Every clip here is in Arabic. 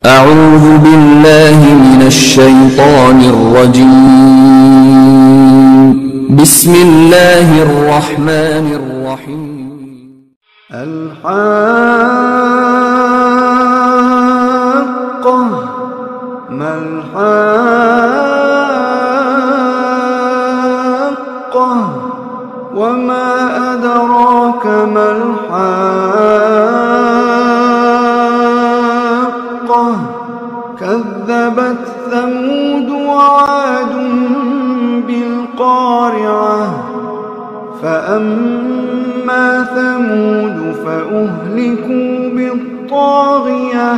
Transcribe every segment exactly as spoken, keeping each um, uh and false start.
أعوذ بالله من الشيطان الرجيم. بسم الله الرحمن الرحيم. الحاقة ما الحاقة وما أدراك ما الحاقة كذبت ثمود وعاد بالقارعة فأما ثمود فأهلكوا بالطاغية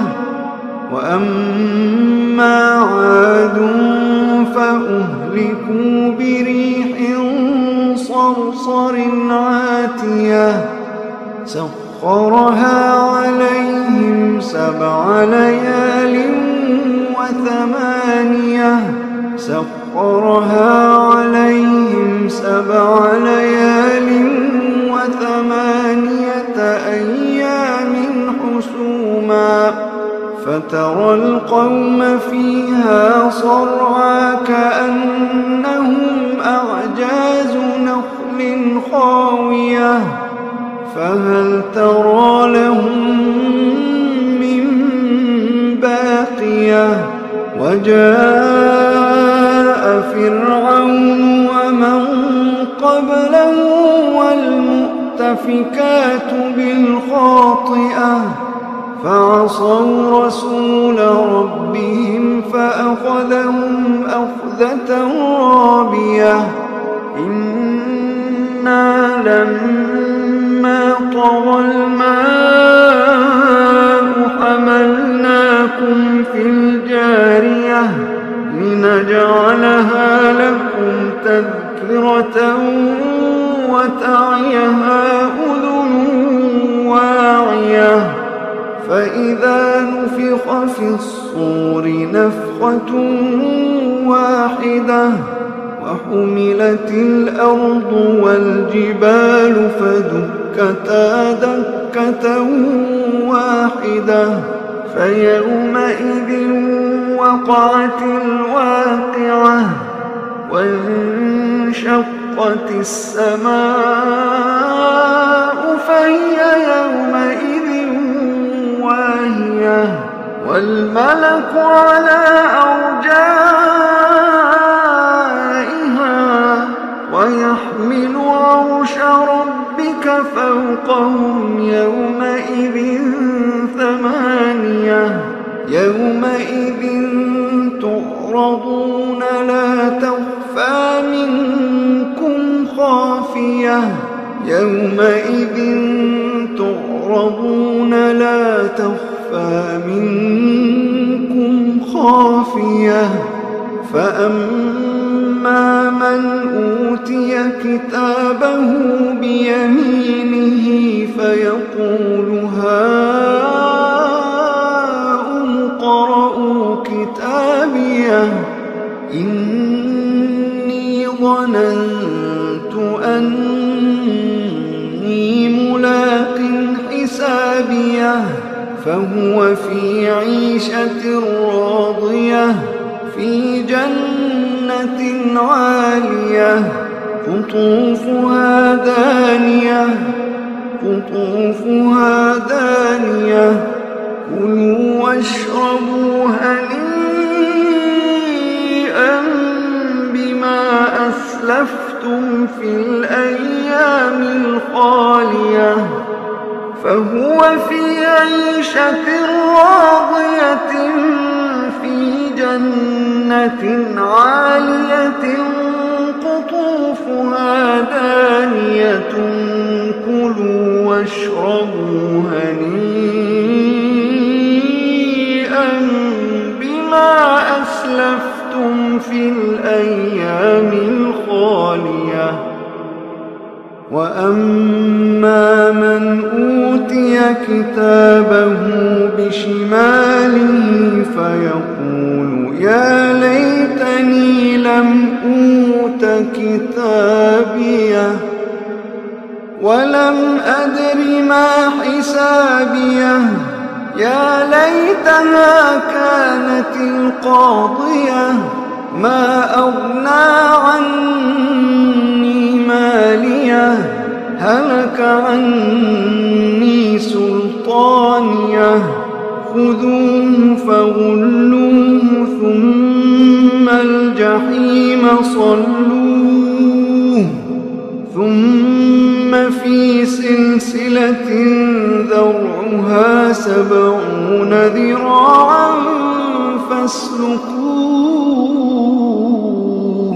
وأما عاد فأهلكوا بريح صرصر عاتية سخرها عليهم سبع ليال وثمانية سخرها عليهم سبع ليال وثمانية أيام حسوما فترى القوم فيها صرعى كأنهم أعجاز نخل خاوية فهل ترى لهم من باقية وجاء فرعون ومن قبله والمؤتفكات بالخاطئة فعصوا رسول ربهم فأخذهم أخذة رابية إنا لما طغى الماء حملناكم في الجارية لنجعلها لكم تذكرة وتعيها أذن واعية فإذا نفخ في الصور نفخة واحدة وحملت الأرض والجبال فدكتا دكة واحدة فيومئذ وقعت الواقعة وانشقت السماء فهي يومئذ واهية والملك على أرجائها ويحمل عرش ربك فوقهم يومئذ ثمانية يومئذ تعرضون لا تخفى منكم خافية يومئذ تعرضون لا تخفى منكم خافية فأما من أوتي كتابه بيمينه فيقول هاؤم اقرءوا كتابيه إني ظننت أني ملاق حسابيه فهو في عيشة راضية في جنة عالية قطوفها دانية قطوفها دانية كلوا واشربوا هنيئا بما أسلفتم في الأيام الخالية فهو في عيشة راضية في جنة عالية قطوفها دانية كلوا واشربوا هنيئا بما أسلفتم في الأيام الخالية وأما من أوتي كتابه بشماله فيقول يا ليتني لم أوت كتابيه ولم أدر ما حسابيه يا ليتها كانت القاضية ما أغنى عني مالية هلك عني سلطانية خذوه فغلوه ثم الجحيم صلوه ثم في سلسلة ذرعها سبعون ذراعا فاسلكوه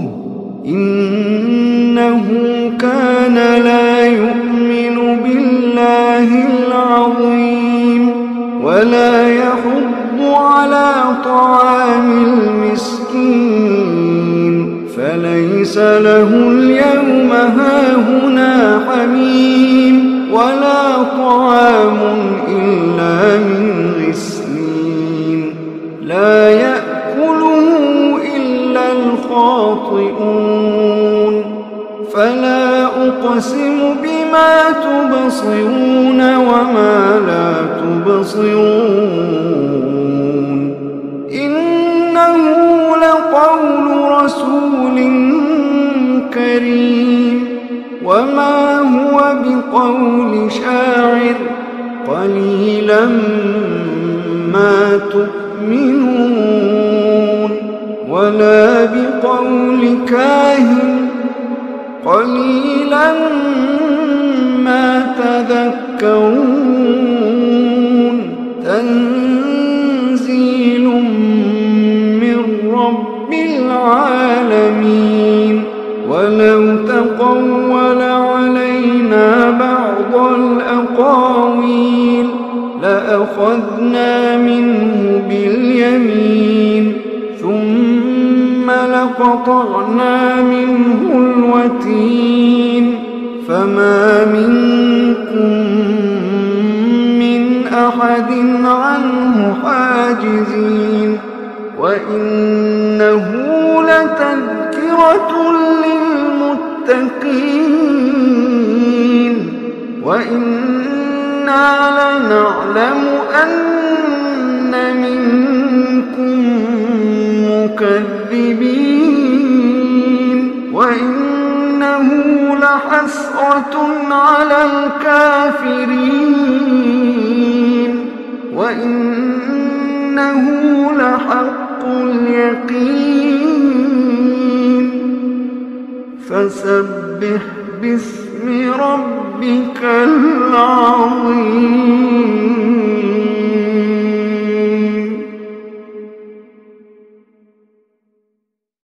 إنه كان لا يؤمن بالله العظيم ولا يحض على طعام المسكين فليس له اليوم هاهنا حميم ولا طعام إلا من غسلين لا يأكله إلا الخاطئون فلا أقسم بما تبصرون وما لا تبصرون إنه لقول رسول كريم وما هو بقول شاعر قليلا ما تؤمنون ولا بقول كاهن قليلا ما تذكرون تنزيل من رب العالمين ولو تقول علينا بعض الأقاويل لأخذنا منه باليمين ثم لقطعنا منه الوتين فما منكم من أحد عنه حاجزين وإنه لتذكرة للمتقين وإنا لنعلم أن منكم مكذبين وإنه لحسرة على الكافرين وإنه لحق اليقين فسبح باسم ربك العظيم.